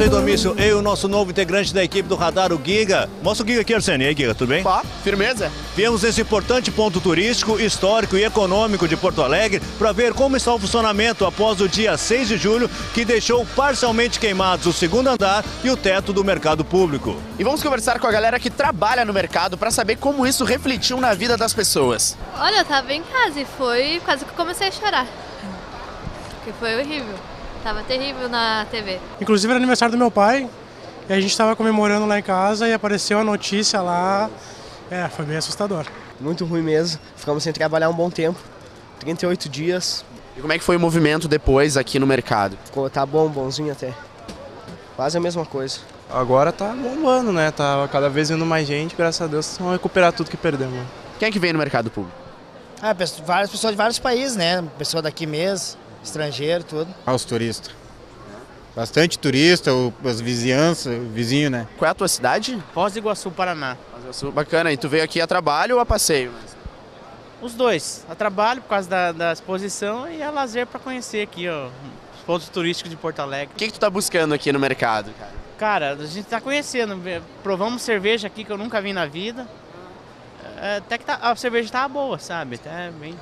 Sem Domício, eu e o nosso novo integrante da equipe do Radar, o Giga. Mostra o Giga aqui, Arsene. E aí, Giga, tudo bem? Pá, firmeza. Viemos nesse importante ponto turístico, histórico e econômico de Porto Alegre para ver como está o funcionamento após o dia 6 de julho, que deixou parcialmente queimados o segundo andar e o teto do mercado público. E vamos conversar com a galera que trabalha no mercado para saber como isso refletiu na vida das pessoas. Olha, eu tava em casa e foi quase que eu comecei a chorar. Porque foi horrível. Tava terrível na TV. Inclusive era aniversário do meu pai e a gente estava comemorando lá em casa e apareceu a notícia lá. Foi bem assustador. Muito ruim mesmo. Ficamos sem trabalhar um bom tempo. 38 dias. E como é que foi o movimento depois aqui no mercado? Tá bom, bonzinho até. Quase a mesma coisa. Agora tá bombando, né? Tá cada vez vindo mais gente, graças a Deus, vão recuperar tudo que perdemos. Quem é que vem no mercado público? Várias pessoas de vários países, né? Pessoa daqui mesmo, estrangeiro, tudo. Os turistas. Bastante turista, as vizinhanças, vizinho, né? Qual é a tua cidade? Foz do Iguaçu, Paraná. Foz do Iguaçu, bacana. E tu veio aqui a trabalho ou a passeio? Os dois. A trabalho por causa da exposição e a lazer para conhecer aqui, ó, os pontos turísticos de Porto Alegre. O que tu tá buscando aqui no mercado, cara? Cara, a gente tá conhecendo. Provamos cerveja aqui que eu nunca vi na vida. Até que a cerveja tá boa, sabe? Tá bem...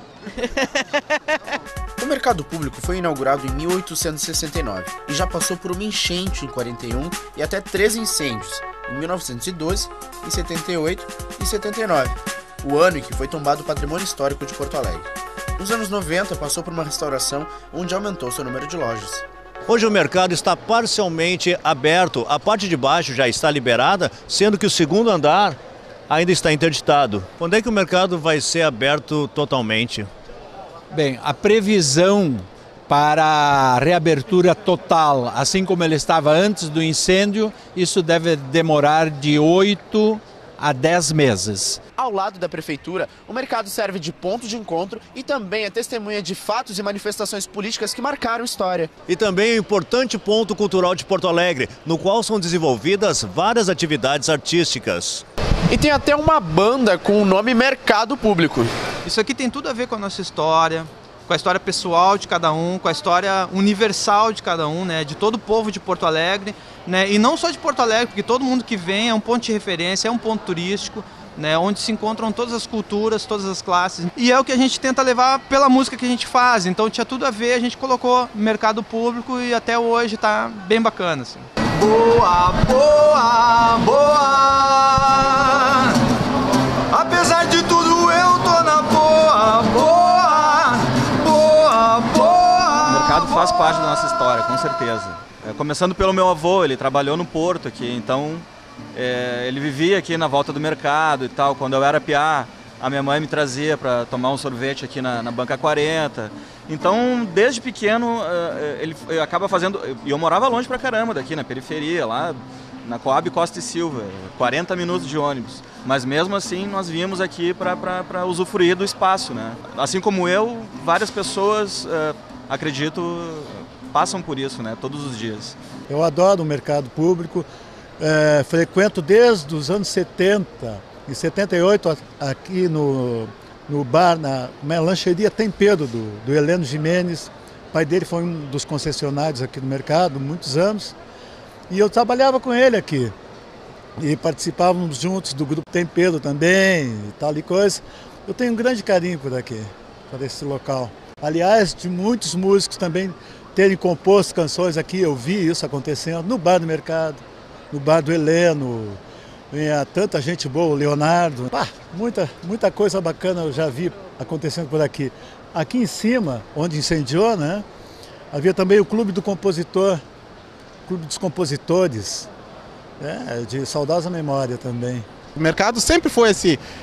O mercado público foi inaugurado em 1869 e já passou por uma enchente em 41 e até 3 incêndios, em 1912, em 78 e 79, o ano em que foi tombado o patrimônio histórico de Porto Alegre. Nos anos 90 passou por uma restauração onde aumentou seu número de lojas. Hoje o mercado está parcialmente aberto, a parte de baixo já está liberada, sendo que o segundo andar ainda está interditado. Quando é que o mercado vai ser aberto totalmente? Bem, a previsão para a reabertura total, assim como ele estava antes do incêndio, isso deve demorar de 8 a 10 meses. Ao lado da prefeitura, o mercado serve de ponto de encontro e também é testemunha de fatos e manifestações políticas que marcaram história. E também é um importante ponto cultural de Porto Alegre, no qual são desenvolvidas várias atividades artísticas. E tem até uma banda com o nome Mercado Público. Isso aqui tem tudo a ver com a nossa história, com a história pessoal de cada um, com a história universal de cada um, né, de todo o povo de Porto Alegre, né, e não só de Porto Alegre, porque todo mundo que vem é um ponto de referência, é um ponto turístico, né, onde se encontram todas as culturas, todas as classes. E é o que a gente tenta levar pela música que a gente faz, então tinha tudo a ver, a gente colocou Mercado Público e até hoje está bem bacana. Assim. Boa, boa, boa. Apesar de tudo eu tô na boa, boa, boa, boa. O mercado faz parte da nossa história, com certeza. Começando pelo meu avô, ele trabalhou no Porto aqui, então ele vivia aqui na volta do mercado e tal. Quando eu era piá, a minha mãe me trazia para tomar um sorvete aqui na Banca 40. Então, desde pequeno, ele acaba fazendo... E eu morava longe pra caramba daqui, na periferia, lá na Coab Costa e Silva, 40 minutos de ônibus. Mas mesmo assim, nós viemos aqui para usufruir do espaço, né? Assim como eu, várias pessoas, acredito, passam por isso, né? Todos os dias. Eu adoro o mercado público, frequento desde os anos 70. Em 78, aqui no bar, na lancheria Tempero, do Heleno Jimenez. O pai dele foi um dos concessionários aqui no mercado, muitos anos. E eu trabalhava com ele aqui. E participávamos juntos do grupo Tempero também, e tal e coisa. Eu tenho um grande carinho por aqui, por esse local. Aliás, de muitos músicos também terem composto canções aqui, eu vi isso acontecendo no bar do mercado, no bar do Heleno. Tanta gente boa, o Leonardo, muita coisa bacana eu já vi acontecendo por aqui. Aqui em cima, onde incendiou, né, havia também o Clube do Compositor, Clube dos Compositores, de saudosa memória também. O mercado sempre foi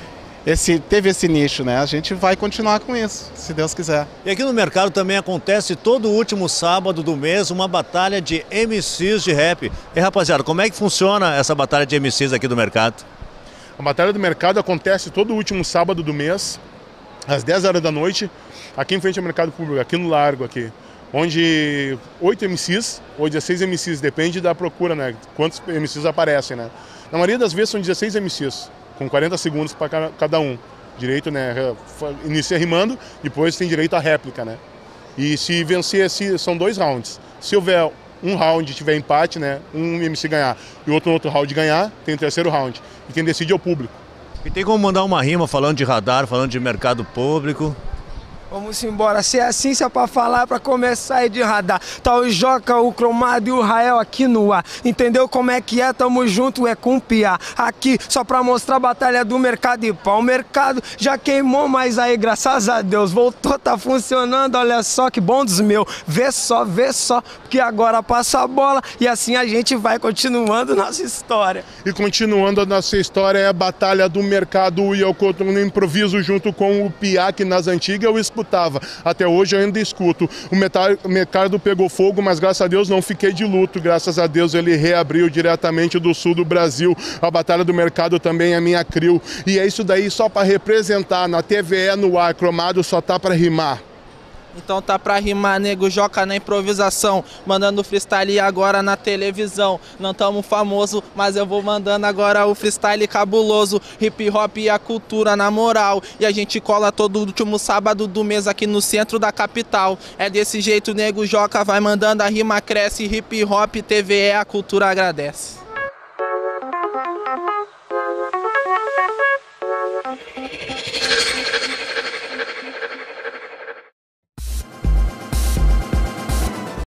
teve esse nicho, né? A gente vai continuar com isso, se Deus quiser. E aqui no mercado também acontece todo último sábado do mês uma batalha de MCs de rap. E rapaziada, como é que funciona essa batalha de MCs aqui do mercado? A batalha do mercado acontece todo último sábado do mês, às 10 horas da noite, aqui em frente ao mercado público, aqui no Largo, aqui. Onde 8 MCs ou 16 MCs, depende da procura, né? Quantos MCs aparecem, né? Na maioria das vezes são 16 MCs. Com 40 segundos para cada um. Direito, né? Inicia rimando, depois tem direito à réplica, né? E se vencer, são 2 rounds. Se houver um round tiver empate, né, um MC ganhar e outro no outro round ganhar, tem o terceiro round. E quem decide é o público. E tem como mandar uma rima falando de radar, falando de mercado público? Vamos embora, se é assim, se é pra falar, é pra começar aí de radar. Tá o Joca, o Cromado e o Rael aqui no ar. Entendeu como é que é? Tamo junto, é com piá. Aqui, só pra mostrar a batalha do mercado e pau. O mercado já queimou, mas aí, graças a Deus, voltou, tá funcionando. Olha só que bom dos meus. Vê só, porque agora passa a bola e assim a gente vai continuando nossa história. E continuando a nossa história é a batalha do mercado e eu conto no improviso junto com o piá, que nas antigas eu escutava. Até hoje eu ainda escuto. O mercado pegou fogo, mas graças a Deus não fiquei de luto. Graças a Deus ele reabriu diretamente do sul do Brasil. A batalha do mercado também é minha crio. E é isso daí só para representar. Na TVE, no ar, Cromado só tá para rimar. Então tá pra rimar, nego Joca na improvisação, mandando freestyle agora na televisão. Não tamo famoso, mas eu vou mandando agora o freestyle cabuloso. Hip hop e a cultura na moral. E a gente cola todo último sábado do mês aqui no centro da capital. É desse jeito, nego Joca vai mandando, a rima cresce. Hip hop, TVE, a cultura agradece.